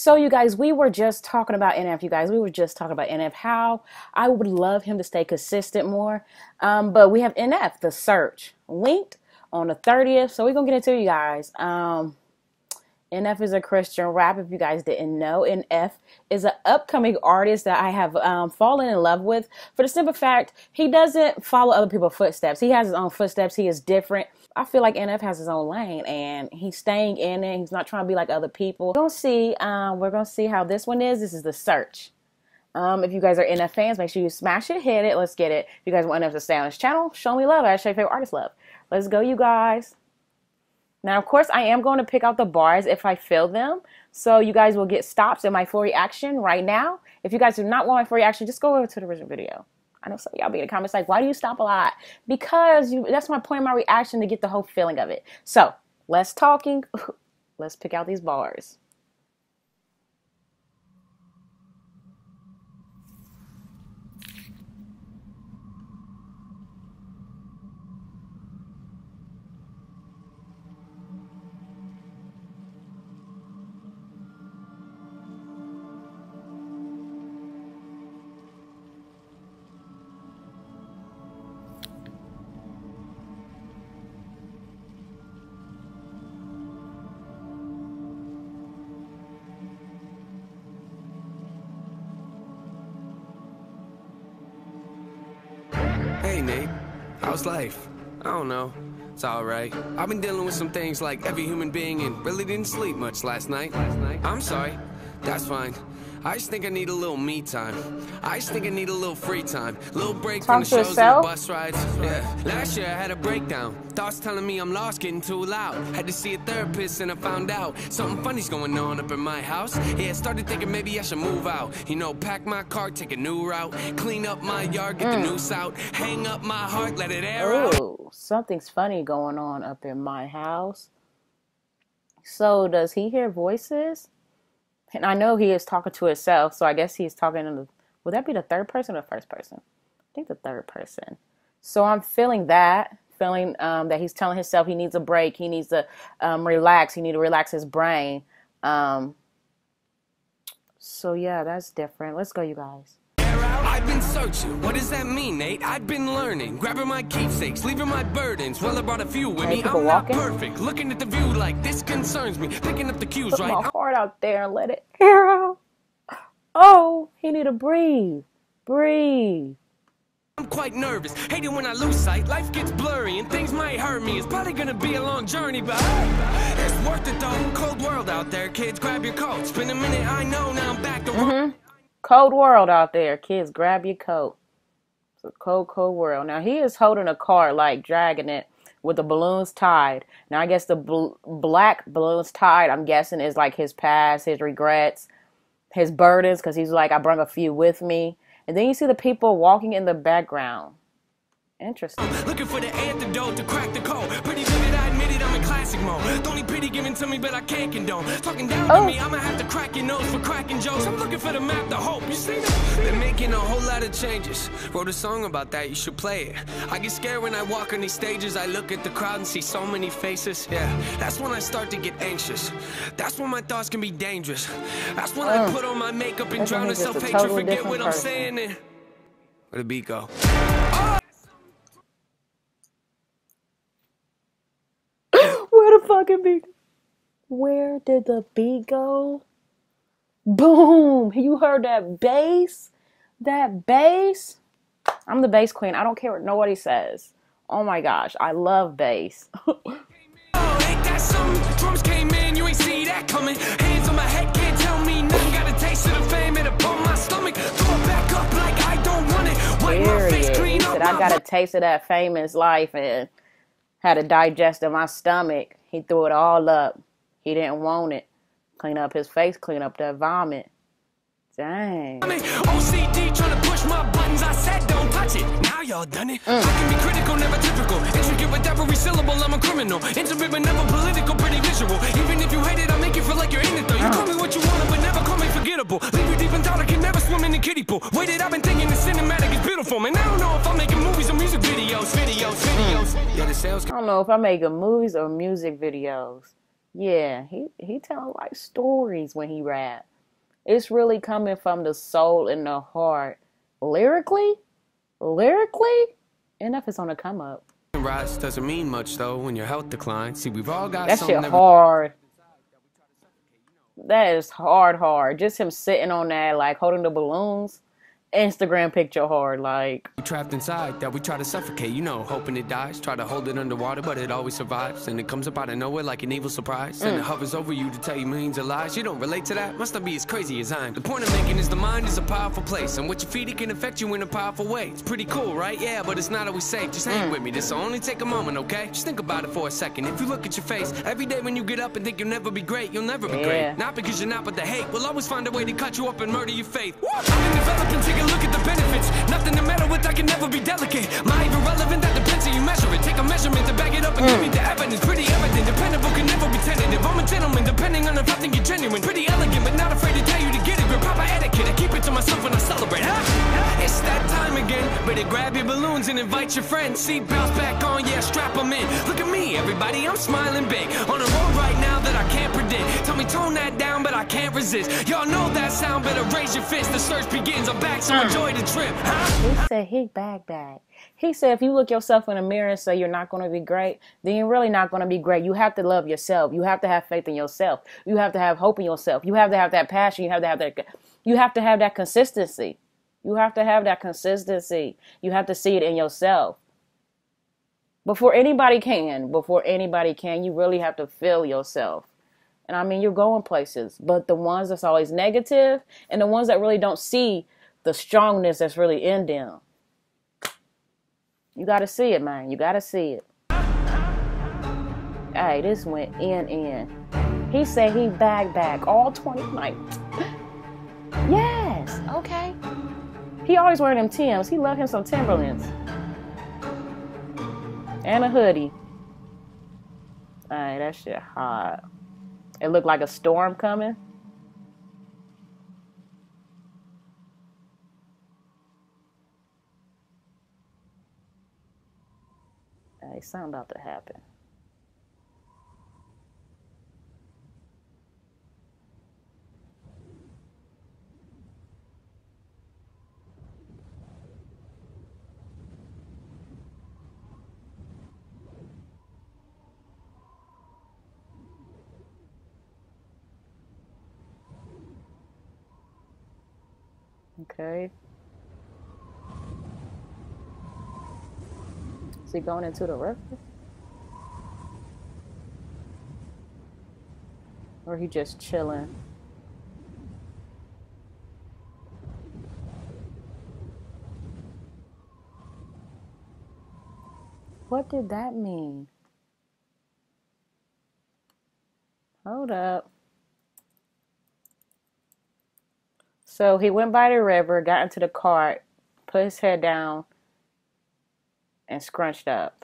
So you guys, we were just talking about NF, you guys. We were just talking about NF, how I would love him to stay consistent more. But we have NF, The Search, linked on the 30th. So we're going to get into it, you guys. NF is a Christian rap, if you guys didn't know. NF is an upcoming artist that I have fallen in love with for the simple fact he doesn't follow other people's footsteps. He has his own footsteps. He is different. I feel like NF has his own lane and he's staying in it. He's not trying to be like other people. We're going to see how this one is. This is The Search. If you guys are NF fans, make sure you smash it, hit it. Let's get it. If you guys want NF to stay on this channel, show me love. I show your favorite artist love. Let's go, you guys. Now, of course, I am going to pick out the bars if I feel them. So you guys will get stops in my full reaction right now. If you guys do not want my full reaction, just go over to the original video. I know some of y'all be in the comments like, why do you stop a lot? Because that's my point of my reaction, to get the whole feeling of it. So, less talking. Let's pick out these bars. Hey Nate, how's life? I don't know. It's alright. I've been dealing with some things like every human being and really didn't sleep much last night. I'm sorry. That's fine. I just think I need a little me time. I just think I need a little free time. Little break from the shows and the bus rides. Yeah. Last year I had a breakdown. Thoughts telling me I'm lost, getting too loud. Had to see a therapist and I found out something funny's going on up in my house. Yeah, started thinking maybe I should move out. You know, pack my car, take a new route. Clean up my yard, get the noose out. Hang up my heart, let it air out. Oh, something's funny going on up in my house. So does he hear voices? And I know he is talking to himself, so I guess he's talking in the, would that be the third person or first person? I think the third person. So I'm feeling that, that he's telling himself he needs a break, he needs to relax, he needs to relax his brain. So yeah, that's different. Let's go, you guys. I've been searching. What does that mean, Nate? I've been learning. Grabbing my keepsakes, leaving my burdens. Well, I brought a few with me. I'm not perfect. Looking at the view like this concerns me. Picking up the cues, right? Put my heart out there and let it air out. Oh, he need to breathe. Breathe. I'm quite nervous. Hate it when I lose sight. Life gets blurry and things might hurt me. It's probably gonna be a long journey, but it's worth it though. Cold world out there, kids. Grab your coat. It's been a minute, I know. Now I'm back to Cold world out there, kids. Grab your coat. It's a cold, cold world. Now, he is holding a car, like, dragging it with the balloons tied. Now, I guess the black balloons tied, I'm guessing, is, like, his past, his regrets, his burdens, because he's like, I brought a few with me. And then you see the people walking in the background. Interesting. Looking for the antidote to crack the code. Pretty vivid, I admit it, I'm in classic mode. Don't need pity given to me, but I can't condone. Talking down to me, I'ma have to crack your nose for cracking jokes. I'm looking for the map, the hope. You see that? They're making a whole lot of changes. Wrote a song about that, you should play it. I get scared when I walk on these stages. I look at the crowd and see so many faces. Yeah, that's when I start to get anxious. That's when my thoughts can be dangerous. That's when I put on my makeup and drown in self-hatred. Forget what I'm saying and where the beat go? Where the fucking beat? Where did the beat go? Boom! You heard that bass? That bass? I'm the bass queen. I don't care what nobody says. Oh my gosh, I love bass. Oh, ain't that something? Drums came in, you ain't see that coming. Hands on my head, can't tell me nothing. Got a taste of the fame, it upon my stomach. Throw it back up like I don't want it. Wipe my face clean up. I got a taste of that famous life and had to digest in my stomach. He threw it all up. He didn't want it. Clean up his face, clean up that vomit. Dang. OCD trying to push my buttons. I said don't touch it. Now y'all done it. I can be critical, never typical. Intricate with every syllable, I'm a criminal. Intimate but never political, pretty visual. Even if you hate it, I'll make you feel like you're in it though. You call me what you want, but never call me forgettable. Leave you deep in thought, I can never swim in the kiddie pool. Waited, I've been thinking the cinematic is beautiful. Man, I don't know if I'm making movies or music videos. Yeah, the sales. I don't know if I'm making movies or music videos. Yeah, he telling life stories when he rap. It's really coming from the soul and the heart. Lyrically, lyrically, enough is on the come up. Rise doesn't mean much though when your health declines. See, we've all got That shit something that hard. That is hard, hard. Just him sitting on that, like holding the balloons. Instagram picture hard, like. we trapped inside that we try to suffocate, you know, hoping it dies. Try to hold it underwater, but it always survives. And it comes up out of nowhere like an evil surprise. And it hovers over you to tell you millions of lies. You don't relate to that? Must not be as crazy as I am. The point I'm making is the mind is a powerful place. And what you feed it can affect you in a powerful way. It's pretty cool, right? Yeah, but it's not always safe. Just hang with me. This will only take a moment, okay? Just think about it for a second. If you look at your face, every day when you get up and think you'll never be great, you'll never be great. Not because you're not, but the hate will always find a way to cut you up and murder your faith. I've been developing, take a look at the benefits. Nothing to meddle with, I can never be delicate. My irrelevant, that depends how you measure it. Take a measurement to back it up and give me the evidence. Pretty evident, dependable, can never be tentative. I'm a gentleman, depending on if I think you're genuine. Pretty elegant, but not afraid to tell you to get it. Grip proper etiquette, I keep it to myself when I celebrate. It's that time again. Better grab your balloons and invite your friends. Seat belts back on, yeah, strap them in. Look at me, everybody, I'm smiling big. On a road right now that I can't predict. Tell me tone that down, but I can't resist. Y'all know that sound, better raise your fist. The search begins, I'm back, so enjoy the trip. He said he back. He said if you look yourself in the mirror and say you're not going to be great, then you're really not going to be great. You have to love yourself. You have to have faith in yourself. You have to have hope in yourself. You have to have that passion. You have to have that consistency. You have to have that consistency. You have to see it in yourself. Before anybody can, you really have to feel yourself. And I mean, you're going places, but the ones that's always negative and the ones that really don't see the strongness that's really in them. You got to see it, man. You got to see it. Hey, this went in. He said he back. All 20 nights. Yes. Okay. He always wearing them Timbs. He love him some Timberlands. And a hoodie. Hey, that shit hot. It looked like a storm coming. Hey, something about to happen. Okay. Is he going into the river? Or he just chilling? What did that mean? Hold up. So he went by the river, got into the cart, put his head down, and scrunched up.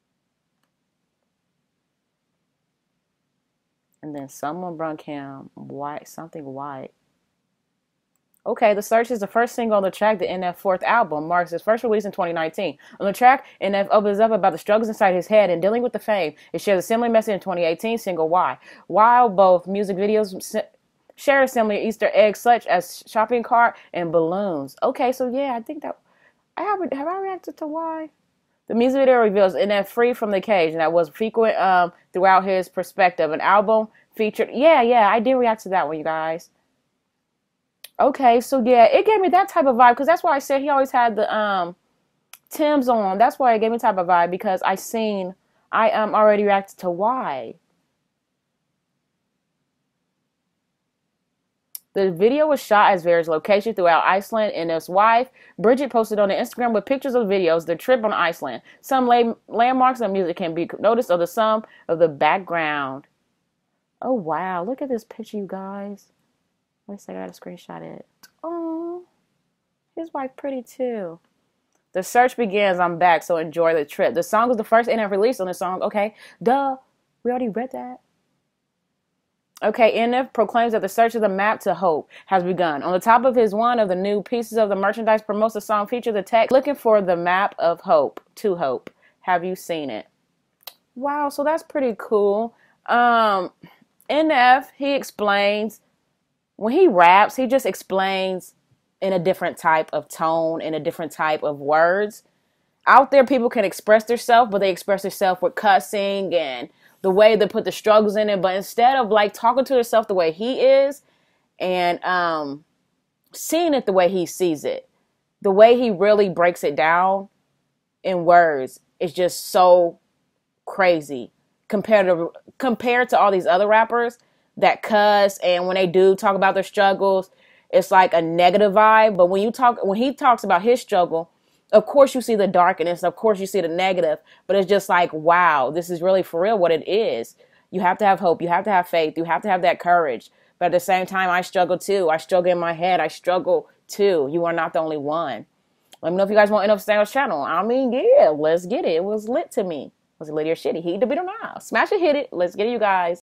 And then someone brought him something white. Okay, The Search is the first single on the track. The NF fourth album marks his first release in 2019. On the track, NF opens up about the struggles inside his head and dealing with the fame. It shares a similar message in 2018 single Why. While both music videos share a similar Easter eggs such as shopping cart and balloons. Okay, so yeah, I think that have I reacted to Why? The music video reveals NF free from the cage, and that was frequent throughout his perspective. An album featured, yeah, I did react to that one, you guys. Okay, so yeah, it gave me that type of vibe because that's why I said he always had the Tim's on. That's why it gave me type of vibe because I already reacted to Why. The video was shot at various locations throughout Iceland, and his wife, Bridget, posted on the Instagram with pictures of videos, the trip on Iceland. Some landmarks and music can be noticed of the sum of the background. Oh, wow. Look at this picture, you guys. Wait a second, I gotta screenshot it. Oh, his wife pretty too. The search begins, I'm back, so enjoy the trip. The song was the first NF release on the song. Okay, duh. We already read that. Okay, NF proclaims that the search of the map to hope has begun. On the top of one of the new pieces of the merchandise promotes the song features the text, looking for the map of hope, to hope. Have you seen it? Wow, so that's pretty cool. NF, he explains, when he raps, he just explains in a different type of tone, in a different type of words. Out there, people can express themselves, but they express themselves with cussing and the way they put the struggles in it. But instead of like talking to himself the way he is and seeing it the way he sees it, the way he really breaks it down in words is just so crazy compared to all these other rappers that cuss, and when they do talk about their struggles, it's like a negative vibe. But when he talks about his struggle, of course you see the darkness, of course you see the negative, but it's just like, wow, this is really for real what it is. You have to have hope, you have to have faith, you have to have that courage. But at the same time, I struggle too. I struggle in my head, I struggle too. You are not the only one. Let me know if you guys want to end up staying on this channel. I mean, yeah, let's get it. It was lit to me. Was it lit or shitty? Heat the beat or not? Smash it, hit it. Let's get it, you guys.